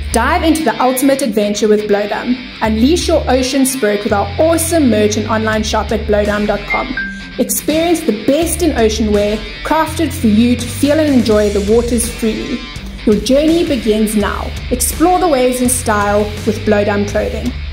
Dive into the ultimate adventure with Bloudam. Unleash your ocean spirit with our awesome merch and online shop at bloudam.com. Experience the best in ocean wear, crafted for you to feel and enjoy the waters freely. Your journey begins now. Explore the waves in style with Bloudam clothing.